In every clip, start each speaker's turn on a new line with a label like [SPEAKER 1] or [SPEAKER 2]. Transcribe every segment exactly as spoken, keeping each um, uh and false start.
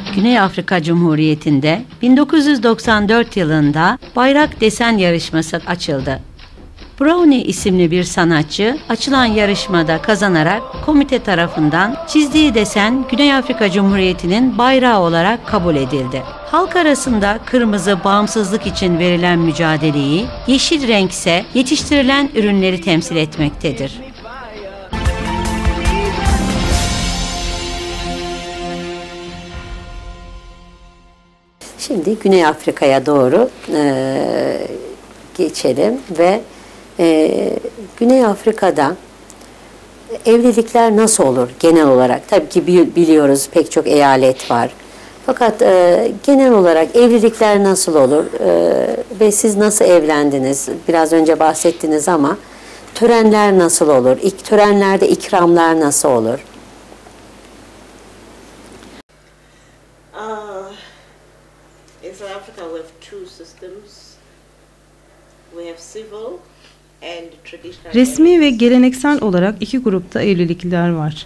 [SPEAKER 1] Güney Afrika Cumhuriyeti'nde bin dokuz yüz doksan dört yılında bayrak desen yarışması açıldı. Brownie isimli bir sanatçı açılan yarışmada kazanarak komite tarafından çizdiği desen Güney Afrika Cumhuriyeti'nin bayrağı olarak kabul edildi. Halk arasında kırmızı bağımsızlık için verilen mücadeleyi, yeşil renk ise yetiştirilen ürünleri temsil etmektedir.
[SPEAKER 2] Şimdi Güney Afrika'ya doğru e, geçelim ve e, Güney Afrika'da evlilikler nasıl olur genel olarak? Tabii ki biliyoruz pek çok eyalet var. Fakat e, genel olarak evlilikler nasıl olur e, ve siz nasıl evlendiniz? Biraz önce bahsettiniz ama törenler nasıl olur? İlk törenlerde ikramlar nasıl olur?
[SPEAKER 3] In South Africa, we have two systems. We have civil and traditional.
[SPEAKER 4] Resmi ve geleneksel olarak iki grupta evlilikler var.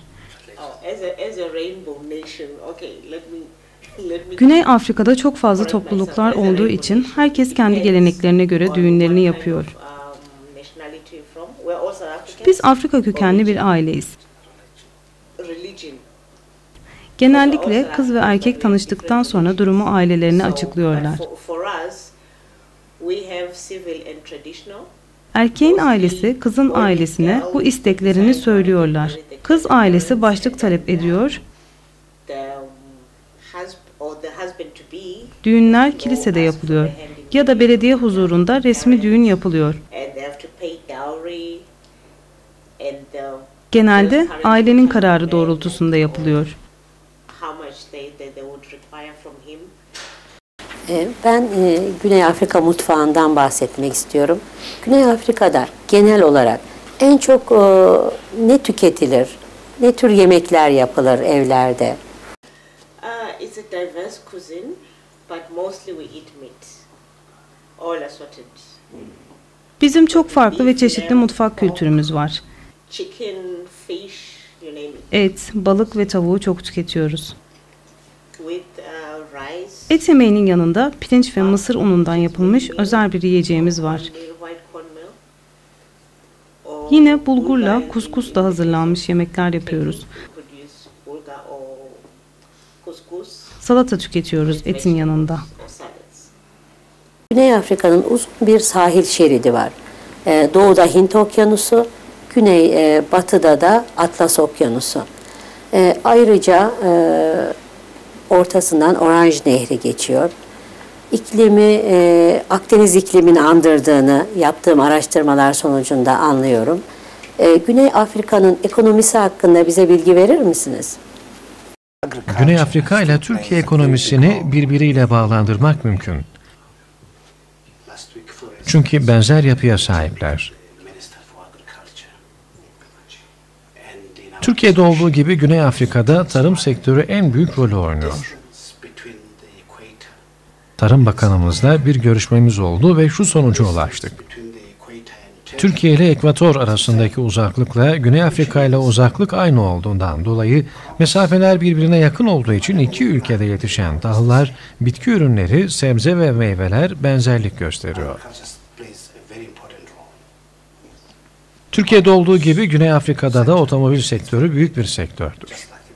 [SPEAKER 4] Güney Afrika'da çok fazla topluluklar olduğu için herkes kendi geleneklerine göre düğünlerini yapıyor. Biz Afrika kökenli bir aileyiz. Genellikle kız ve erkek tanıştıktan sonra durumu ailelerine açıklıyorlar. Erkeğin ailesi kızın ailesine bu isteklerini söylüyorlar. Kız ailesi başlık talep ediyor. Düğünler kilisede yapılıyor ya da belediye huzurunda resmi düğün yapılıyor. Genelde ailenin kararı doğrultusunda yapılıyor.
[SPEAKER 2] Ben e, Güney Afrika mutfağından bahsetmek istiyorum. Güney Afrika'da genel olarak en çok e, ne tüketilir? Ne tür yemekler yapılır evlerde?
[SPEAKER 3] Uh, it's a diverse cuisine, but mostly we eat meat. All assorted.
[SPEAKER 4] Bizim çok farklı ve çeşitli mutfak kültürümüz var.
[SPEAKER 3] Chicken, fish, you name it.
[SPEAKER 4] Et, balık ve tavuğu çok tüketiyoruz.
[SPEAKER 3] With uh, rice.
[SPEAKER 4] Et yemeğinin yanında pirinç ve mısır unundan yapılmış özel bir yiyeceğimiz var. Yine bulgurla kuskusla hazırlanmış yemekler yapıyoruz. Salata tüketiyoruz etin yanında.
[SPEAKER 2] Güney Afrika'nın uzun bir sahil şeridi var. Ee, doğuda Hint Okyanusu, güney e, batıda da Atlas Okyanusu. Ee, ayrıca e, ortasından Oranj Nehri geçiyor. İklimi e, Akdeniz iklimini andırdığını yaptığım araştırmalar sonucunda anlıyorum. E, Güney Afrika'nın ekonomisi hakkında bize bilgi verir misiniz?
[SPEAKER 5] Güney Afrika ile Türkiye ekonomisini birbiriyle bağlandırmak mümkün. Çünkü benzer yapıya sahipler. Türkiye'de olduğu gibi Güney Afrika'da tarım sektörü en büyük rolü oynuyor. Tarım Bakanımızla bir görüşmemiz oldu ve şu sonuca ulaştık. Türkiye ile Ekvator arasındaki uzaklıkla Güney Afrika ile uzaklık aynı olduğundan dolayı mesafeler birbirine yakın olduğu için iki ülkede yetişen tahıllar, bitki ürünleri, sebze ve meyveler benzerlik gösteriyor. Türkiye'de olduğu gibi Güney Afrika'da da otomobil sektörü büyük bir sektördür.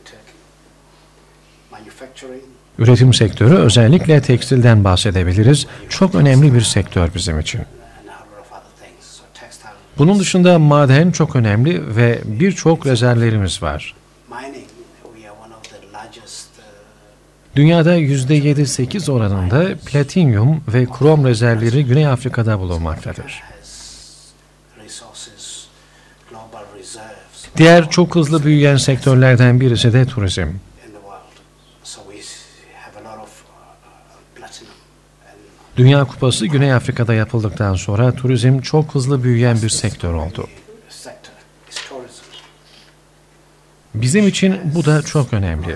[SPEAKER 5] Üretim sektörü, özellikle tekstilden bahsedebiliriz. Çok önemli bir sektör bizim için. Bunun dışında maden çok önemli ve birçok rezervlerimiz var. Dünyada yüzde yedi sekiz oranında platinyum ve krom rezervleri Güney Afrika'da bulunmaktadır. Diğer çok hızlı büyüyen sektörlerden birisi de turizm. Dünya Kupası Güney Afrika'da yapıldıktan sonra turizm çok hızlı büyüyen bir sektör oldu. Bizim için bu da çok önemli.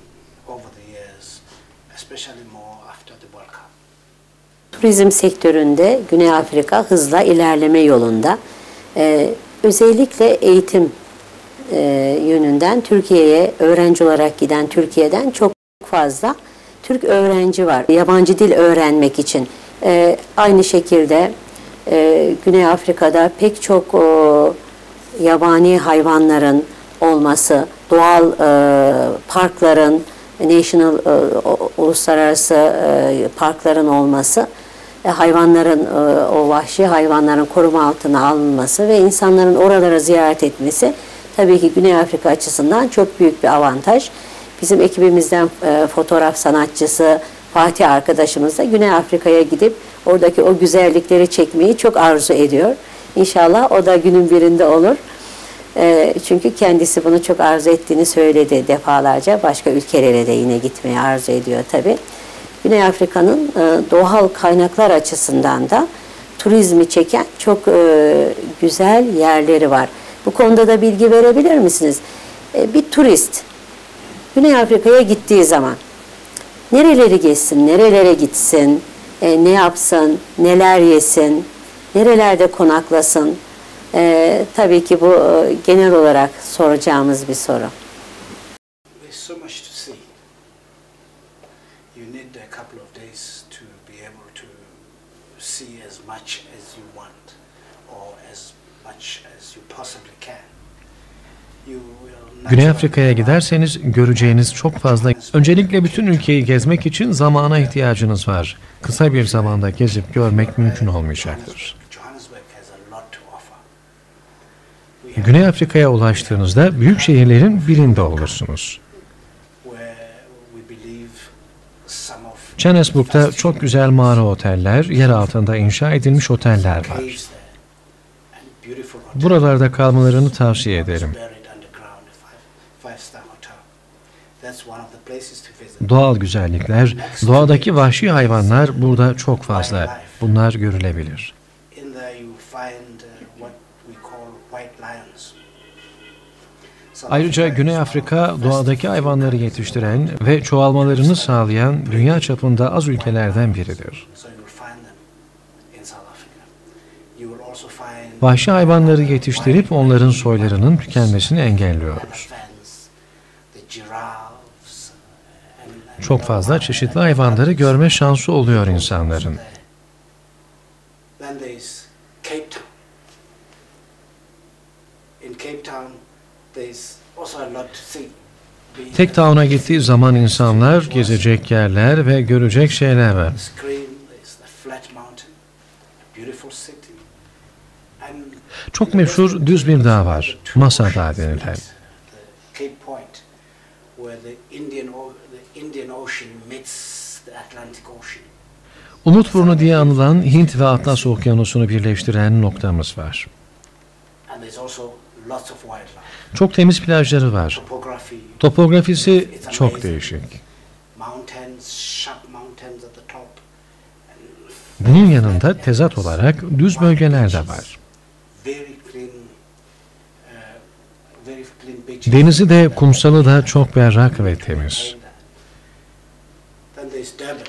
[SPEAKER 2] Turizm sektöründe Güney Afrika hızla ilerleme yolunda. Ee, özellikle eğitim e, yönünden Türkiye'ye öğrenci olarak giden Türkiye'den çok fazla Türk öğrenci var yabancı dil öğrenmek için. E, aynı şekilde e, Güney Afrika'da pek çok o, yabani hayvanların olması, doğal e, parkların, national, e, uluslararası e, parkların olması, e, hayvanların, e, o vahşi hayvanların koruma altına alınması ve insanların oralara ziyaret etmesi tabii ki Güney Afrika açısından çok büyük bir avantaj. Bizim ekibimizden e, fotoğraf sanatçısı Fatih arkadaşımız da Güney Afrika'ya gidip oradaki o güzellikleri çekmeyi çok arzu ediyor. İnşallah o da günün birinde olur. E, çünkü kendisi bunu çok arzu ettiğini söyledi defalarca. Başka ülkelere de yine gitmeyi arzu ediyor tabii. Güney Afrika'nın e, doğal kaynaklar açısından da turizmi çeken çok e, güzel yerleri var. Bu konuda da bilgi verebilir misiniz? E, bir turist Güney Afrika'ya gittiği zaman nereleri gezsin, nerelere gitsin, e, ne yapsın, neler yesin, nerelerde konaklasın? E, tabii ki bu e, genel olarak soracağımız bir soru.
[SPEAKER 6] There's so much to see. You need a couple of days to be able to see as much as you want or as much as you possibly can. You will
[SPEAKER 5] Güney Afrika'ya giderseniz göreceğiniz çok fazla. Öncelikle bütün ülkeyi gezmek için zamana ihtiyacınız var. Kısa bir zamanda gezip görmek mümkün olmayacaktır.
[SPEAKER 6] Johannesburg has a lot to offer.
[SPEAKER 5] Güney Afrika'ya ulaştığınızda büyük şehirlerin birinde olursunuz.
[SPEAKER 6] Where we believe some of
[SPEAKER 5] Johannesburg'da çok güzel mağara oteller, yer altında inşa edilmiş oteller var.
[SPEAKER 6] caves there and beautiful hotels
[SPEAKER 5] Buralarda kalmalarını tavsiye ederim.
[SPEAKER 6] buried underground, a five, five star hotel. That's one of the places to visit.
[SPEAKER 5] Doğal güzellikler, doğadaki vahşi hayvanlar burada çok fazla. Bunlar görülebilir.
[SPEAKER 6] In there you find uh, what we call white lions. South
[SPEAKER 5] Ayrıca
[SPEAKER 6] Africa
[SPEAKER 5] Güney
[SPEAKER 6] is
[SPEAKER 5] Afrika
[SPEAKER 6] one of the
[SPEAKER 5] doğadaki
[SPEAKER 6] best
[SPEAKER 5] hayvanları yetiştiren ve çoğalmalarını sağlayan dünya çapında az ülkelerden biridir.
[SPEAKER 6] So you will find them in South Africa. You will also find
[SPEAKER 5] Vahşi hayvanları yetiştirip onların soylarının tükenmesini engelliyoruz.
[SPEAKER 6] elephants, the giraffes, and, and
[SPEAKER 5] Çok fazla çeşitli hayvanları görme şansı oluyor insanların.
[SPEAKER 6] Then there's Cape Town. In Cape Town, there's also a lot to see. Being
[SPEAKER 5] Cape Town'a gittiği zaman insanlar gezecek yerler ve görecek şeyler var.
[SPEAKER 6] the screen, there's the flat mountain, a beautiful city, and
[SPEAKER 5] Çok meşhur düz bir dağ var. Masa Dağı denilen.
[SPEAKER 6] the Cape Point, where the Indian O- the Indian Ocean meets the Atlantic Ocean.
[SPEAKER 5] Umutburnu diye anılan Hint ve Atlas Okyanusu'nu birleştiren noktamız var.
[SPEAKER 6] And there's also lots of wildlife.
[SPEAKER 5] Çok temiz plajları var.
[SPEAKER 6] Topography,
[SPEAKER 5] Topografisi çok değişik.
[SPEAKER 6] mountains, sharp mountains at the top.
[SPEAKER 5] Bunun yanında tezat olarak düz bölgeler de var.
[SPEAKER 6] Very clean, uh, very clean beaches.
[SPEAKER 5] Denizi de kumsalı da çok berrak ve temiz.
[SPEAKER 6] Then there's Durban.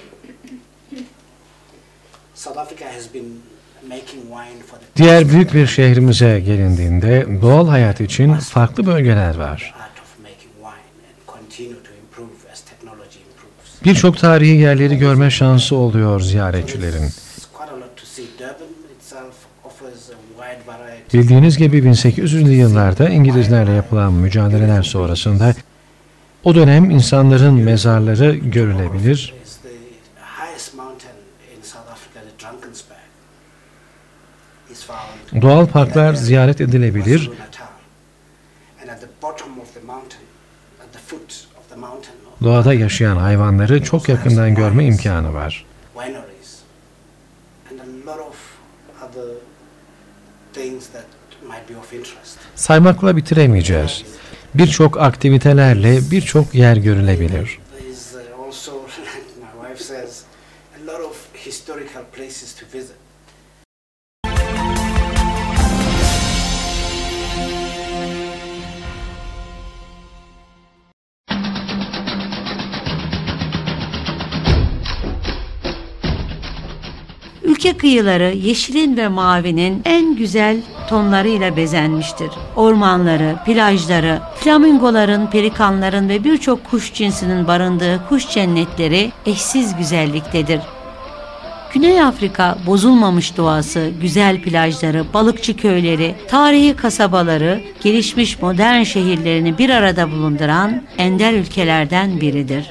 [SPEAKER 6] South Africa has been making wine for the
[SPEAKER 5] Diğer büyük bir şehrimize gelindiğinde doğal hayat için farklı bölgeler var.
[SPEAKER 6] art of making wine and continue to improve as technology improves.
[SPEAKER 5] Birçok tarihi yerleri görme şansı oluyor ziyaretçilerin.
[SPEAKER 6] There's quite a lot to see. Durban itself offers a wide variety.
[SPEAKER 5] Bildiğiniz gibi bin sekiz yüzlü yıllarda İngilizlerle yapılan mücadeleler sonrasında o dönem insanların mezarları görülebilir.
[SPEAKER 6] It's the highest mountain in South Africa, the Drakensberg, is found
[SPEAKER 5] Doğal parklar ziyaret edilebilir.
[SPEAKER 6] KwaZulu-Natal. And at the bottom of the mountain, at the foot of the mountain,
[SPEAKER 5] Doğada yaşayan hayvanları çok yakından görme imkanı var.
[SPEAKER 6] wineries, and a lot of other things that might be of interest.
[SPEAKER 5] Saymakla bitiremeyeceğiz. Birçok aktivitelerle birçok yer görülebilir.
[SPEAKER 6] There's uh, also, like my wife says, a lot of historical places to visit.
[SPEAKER 1] İki kıyıları yeşilin ve mavinin en güzel tonlarıyla bezenmiştir. Ormanları, plajları, flamingoların, pelikanların ve birçok kuş cinsinin barındığı kuş cennetleri eşsiz güzelliktedir. Güney Afrika bozulmamış doğası, güzel plajları, balıkçı köyleri, tarihi kasabaları, gelişmiş modern şehirlerini bir arada bulunduran ender ülkelerden biridir.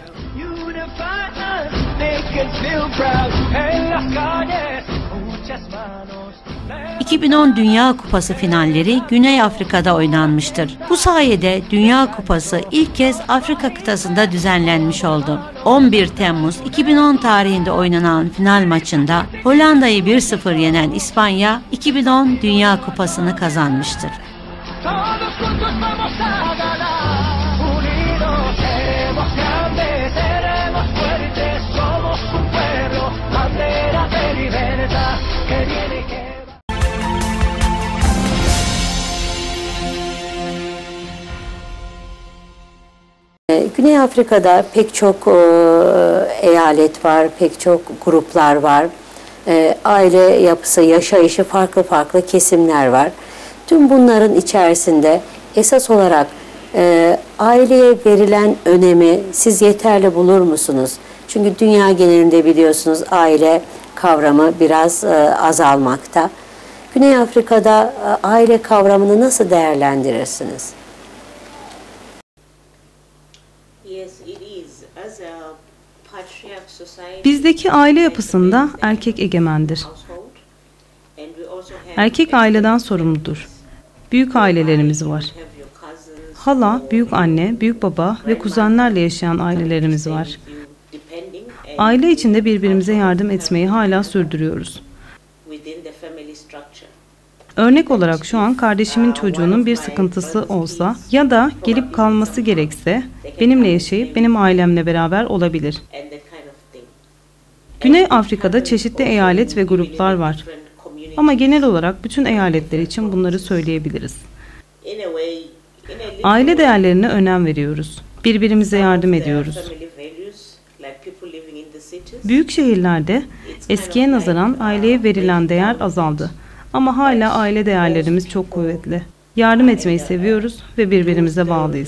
[SPEAKER 1] iki bin on Dünya Kupası finalleri Güney Afrika'da oynanmıştır. Bu sayede Dünya Kupası ilk kez Afrika kıtasında düzenlenmiş oldu. on bir Temmuz iki bin on tarihinde oynanan final maçında Hollanda'yı bir sıfır yenen İspanya iki bin on Dünya Kupası'nı kazanmıştır.
[SPEAKER 2] Güney Afrika'da pek çok e, eyalet var, pek çok gruplar var. E, aile yapısı, yaşayışı farklı farklı kesimler var. Tüm bunların içerisinde esas olarak e, aileye verilen önemi siz yeterli bulur musunuz? Çünkü dünya genelinde biliyorsunuz aile kavramı biraz e, azalmakta. Güney Afrika'da e, aile kavramını nasıl değerlendirirsiniz?
[SPEAKER 4] Bizdeki aile yapısında erkek egemendir. Erkek aileden sorumludur. Büyük ailelerimiz var. Hala, büyük anne, büyük baba ve kuzenlerle yaşayan ailelerimiz var. Aile içinde birbirimize yardım etmeyi hala sürdürüyoruz. Örnek olarak şu an kardeşimin çocuğunun bir sıkıntısı olsa ya da gelip kalması gerekse benimle yaşayıp benim ailemle beraber olabilir. Güney Afrika'da çeşitli eyalet ve gruplar var. Ama genel olarak bütün eyaletler için bunları söyleyebiliriz. Aile değerlerine önem veriyoruz. Birbirimize yardım ediyoruz. Büyük şehirlerde eskiye nazaran aileye verilen değer azaldı. Ama hala aile değerlerimiz çok kuvvetli. Yardım etmeyi seviyoruz ve birbirimize bağlıyız.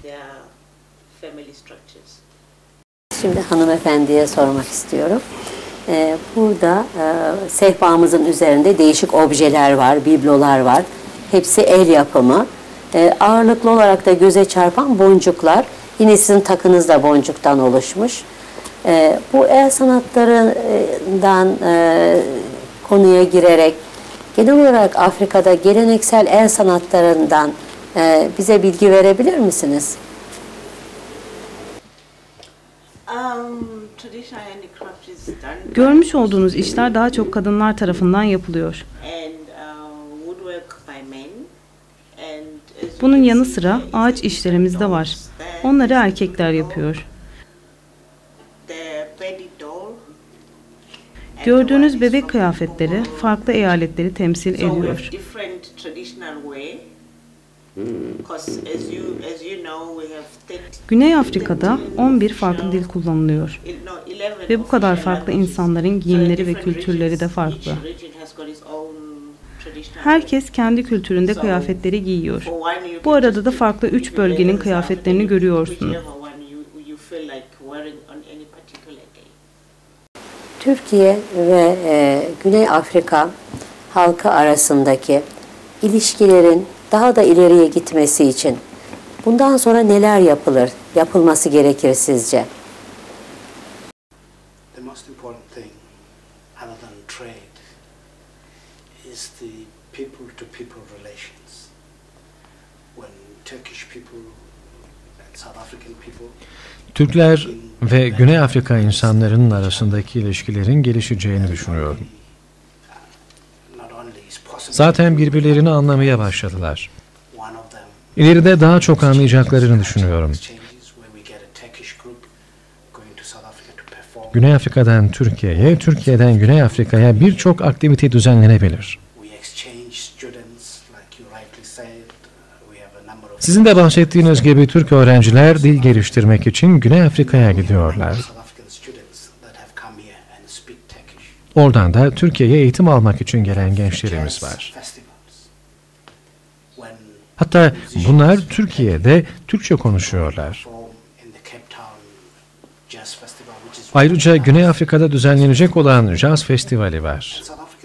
[SPEAKER 2] Şimdi hanımefendiye sormak istiyorum. Ee, burada e, sehpamızın üzerinde değişik objeler var, biblolar var. Hepsi el yapımı. Ee, ağırlıklı olarak da göze çarpan boncuklar. Yine sizin takınız da boncuktan oluşmuş. Ee, bu el sanatlarından e, konuya girerek genel olarak Afrika'da geleneksel el sanatlarından e, bize bilgi verebilir misiniz?
[SPEAKER 4] Görmüş olduğunuz işler daha çok kadınlar tarafından yapılıyor. Bunun yanı sıra ağaç işlerimiz de var. Onları erkekler yapıyor. Gördüğünüz bebek kıyafetleri farklı eyaletleri temsil ediyor. Güney Afrika'da on bir farklı dil kullanılıyor. Ve bu kadar farklı insanların giyimleri ve kültürleri de farklı. Herkes kendi kültüründe kıyafetleri giyiyor. Bu arada da farklı üç bölgenin kıyafetlerini görüyorsunuz.
[SPEAKER 2] Türkiye ve e, Güney Afrika halkı arasındaki ilişkilerin daha da ileriye gitmesi için bundan sonra neler yapılır, yapılması gerekir sizce?
[SPEAKER 6] The most important thing, other than trade, is the people-to-people relations. When Turkish people and South African people
[SPEAKER 5] Türkler ve Güney Afrika insanlarının arasındaki ilişkilerin gelişeceğini düşünüyorum. Zaten birbirlerini anlamaya başladılar. İleride daha çok anlayacaklarını düşünüyorum. Güney Afrika'dan Türkiye'ye, Türkiye'den Güney Afrika'ya birçok aktivite düzenlenebilir. Sizin de bahsettiğiniz gibi Türk öğrenciler dil geliştirmek için Güney Afrika'ya gidiyorlar. Oradan da Türkiye'ye eğitim almak için gelen gençlerimiz var. Hatta bunlar Türkiye'de Türkçe konuşuyorlar. Ayrıca Güney Afrika'da düzenlenecek olan Caz Festivali var.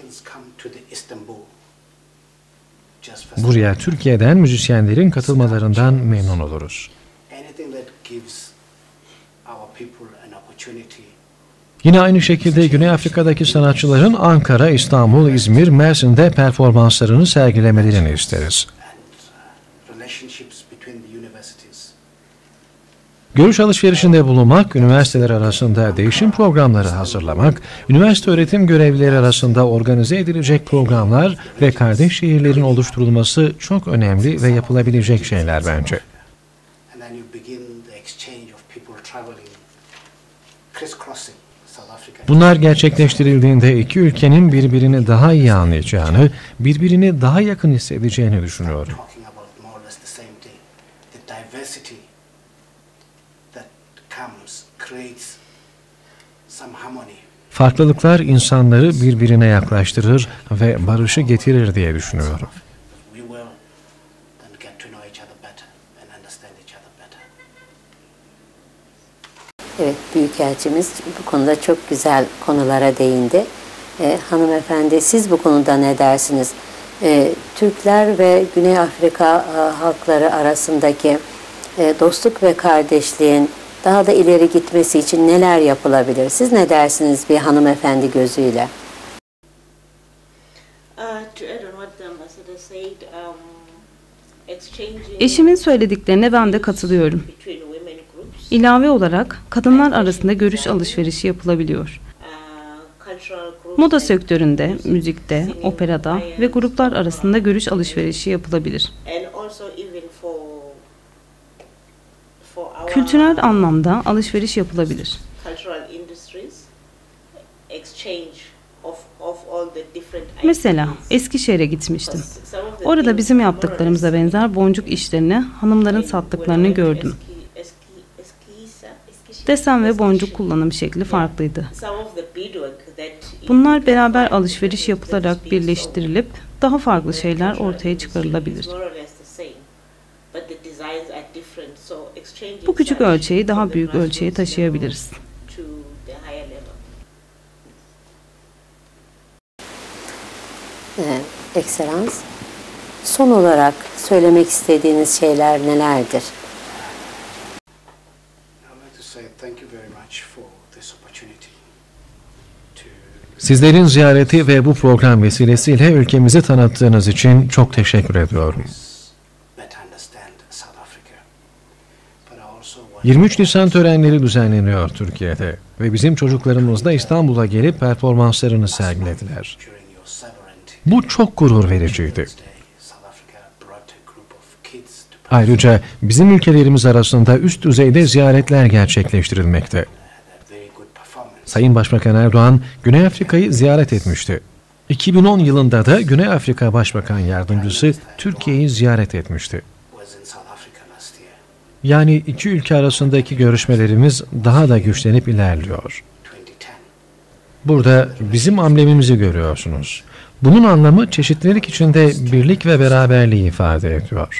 [SPEAKER 5] Buraya Türkiye'den müzisyenlerin katılmalarından memnun oluruz. Yine aynı şekilde Güney Afrika'daki sanatçıların Ankara, İstanbul, İzmir, Mersin'de performanslarını sergilemelerini isteriz. Görüş alışverişinde bulunmak, üniversiteler arasında değişim programları hazırlamak, üniversite öğretim görevlileri arasında organize edilecek programlar ve kardeş şehirlerin oluşturulması çok önemli ve yapılabilecek şeyler bence. Bunlar gerçekleştirildiğinde iki ülkenin birbirini daha iyi anlayacağını, birbirini daha yakın hissedeceğini düşünüyorum. Farklılıklar insanları birbirine yaklaştırır ve barışı getirir diye düşünüyorum.
[SPEAKER 2] Evet, Büyükelçimiz bu konuda çok güzel konulara değindi. Ee, hanımefendi, siz bu konuda ne dersiniz? Ee, Türkler ve Güney Afrika e, halkları arasındaki e, dostluk ve kardeşliğin daha da ileri gitmesi için neler yapılabilir? Siz ne dersiniz bir hanımefendi gözüyle?
[SPEAKER 4] Eşimin söylediklerine ben de katılıyorum. İlave olarak kadınlar arasında görüş alışverişi yapılabiliyor. Moda sektöründe, müzikte, operada ve gruplar arasında görüş alışverişi yapılabilir. Kültürel anlamda alışveriş yapılabilir. Mesela Eskişehir'e gitmiştim. Orada bizim yaptıklarımıza benzer boncuk işlerini hanımların sattıklarını gördüm. Desen ve boncuk kullanım şekli farklıydı. Bunlar beraber alışveriş yapılarak birleştirilip daha farklı şeyler ortaya çıkarılabilir. Bu küçük ölçeği daha büyük ölçeğe taşıyabiliriz.
[SPEAKER 2] Ee, Ekselans, son olarak söylemek istediğiniz şeyler nelerdir?
[SPEAKER 5] Sizlerin ziyareti ve bu program vesilesiyle ülkemizi tanıttığınız için çok teşekkür ediyorum. yirmi üç Nisan törenleri düzenleniyor Türkiye'de ve bizim çocuklarımız da İstanbul'a gelip performanslarını sergilediler. Bu çok gurur vericiydi. Ayrıca bizim ülkelerimiz arasında üst düzeyde ziyaretler gerçekleştirilmekte. Sayın Başbakan Erdoğan, Güney Afrika'yı ziyaret etmişti. iki bin on yılında da Güney Afrika Başbakan Yardımcısı Türkiye'yi ziyaret etmişti. Yani iki ülke arasındaki görüşmelerimiz daha da güçlenip ilerliyor. Burada bizim amblemimizi görüyorsunuz. Bunun anlamı çeşitlilik içinde birlik ve beraberliği ifade ediyor.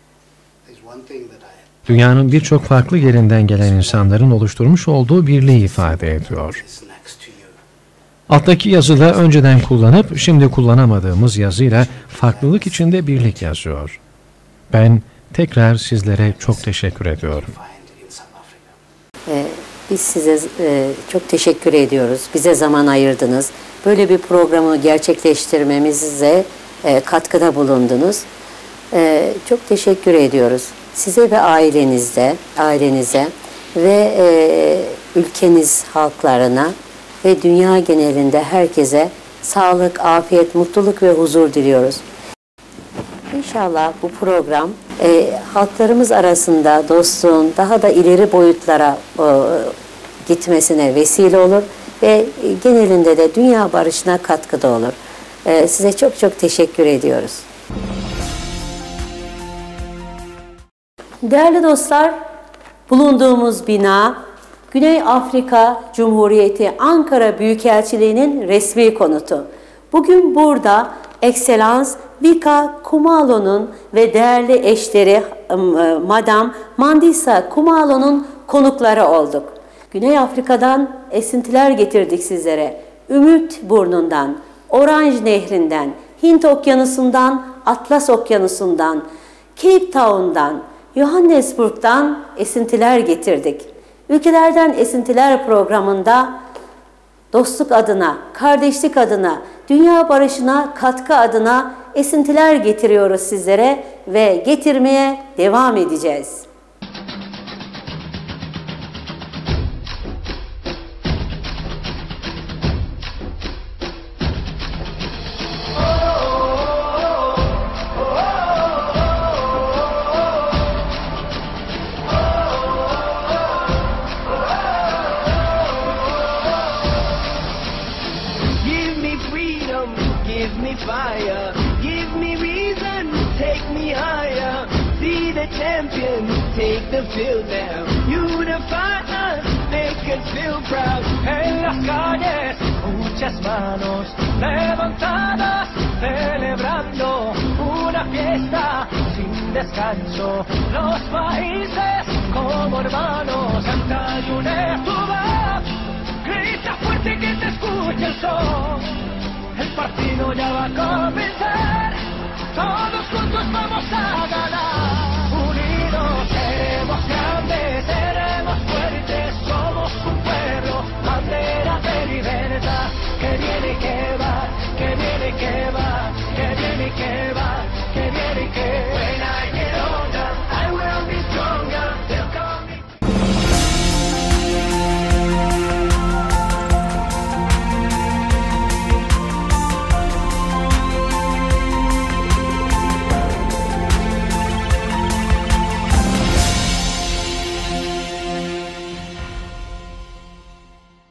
[SPEAKER 5] Dünyanın birçok farklı yerinden gelen insanların oluşturmuş olduğu birliği ifade ediyor. Alttaki yazıda önceden kullanıp şimdi kullanamadığımız yazıyla farklılık içinde birlik yazıyor. Ben tekrar sizlere çok teşekkür ediyorum.
[SPEAKER 2] Ee, biz size e, çok teşekkür ediyoruz. Bize zaman ayırdınız. Böyle bir programı gerçekleştirmemize e, katkıda bulundunuz. E, çok teşekkür ediyoruz. Size ve ailenize, ailenize ve e, ülkeniz halklarına ve dünya genelinde herkese sağlık, afiyet, mutluluk ve huzur diliyoruz. İnşallah bu program e, halklarımız arasında dostluğun daha da ileri boyutlara e, gitmesine vesile olur ve genelinde de dünya barışına katkıda olur. E, size çok çok teşekkür ediyoruz. Değerli dostlar, bulunduğumuz bina Güney Afrika Cumhuriyeti Ankara Büyükelçiliği'nin resmi konutu. Bugün burada Ekselans Vika Kumalo'nun ve değerli eşleri Madam Mandisa Kumalo'nun konukları olduk. Güney Afrika'dan esintiler getirdik sizlere. Ümit Burnu'ndan, Oranj Nehri'nden, Hint Okyanusu'ndan, Atlas Okyanusu'ndan, Cape Town'dan, Johannesburg'dan esintiler getirdik. Ülkelerden Esintiler programında dostluk adına, kardeşlik adına, dünya barışına katkı adına esintiler getiriyoruz sizlere ve getirmeye devam edeceğiz.
[SPEAKER 7] Give me fire, give me reason, take me higher. Be the champion, take the field now. Unify us, make us feel proud. En las calles, muchas manos levantadas, celebrando una fiesta sin descanso. Los países como hermanos, canta y une tu voz. Grita fuerte que te escuche el sol. El partido ya va a comenzar, todos juntos vamos a ganar.